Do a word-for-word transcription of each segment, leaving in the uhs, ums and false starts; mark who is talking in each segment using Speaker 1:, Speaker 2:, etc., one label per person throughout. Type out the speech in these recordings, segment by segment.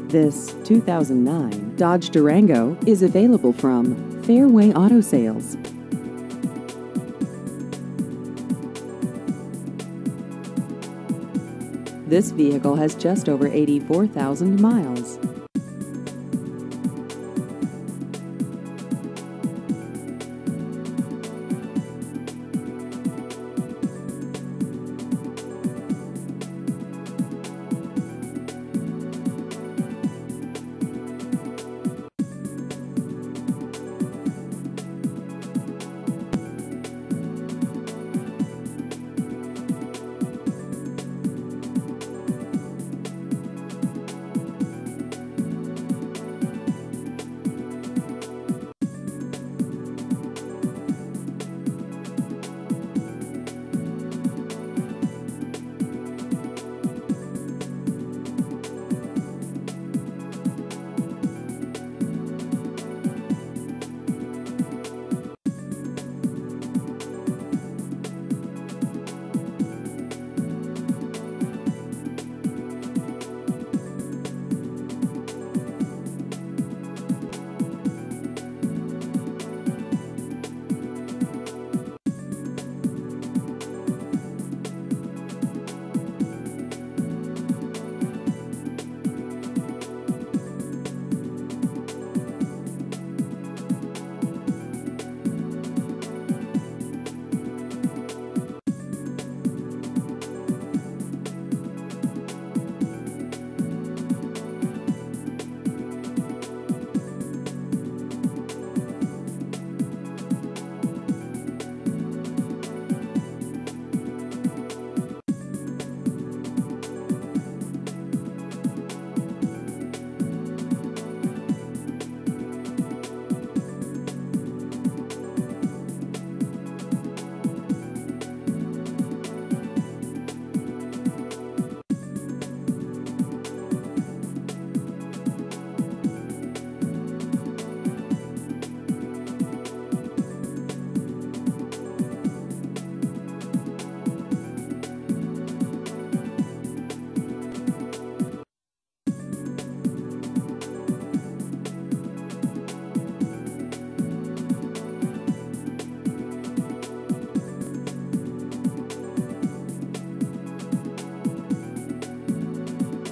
Speaker 1: This two thousand nine Dodge Durango is available from Fairway Auto Sales. This vehicle has just over eighty-four thousand miles.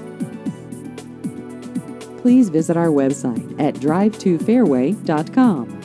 Speaker 1: Please visit our website at drive to fairway dot com.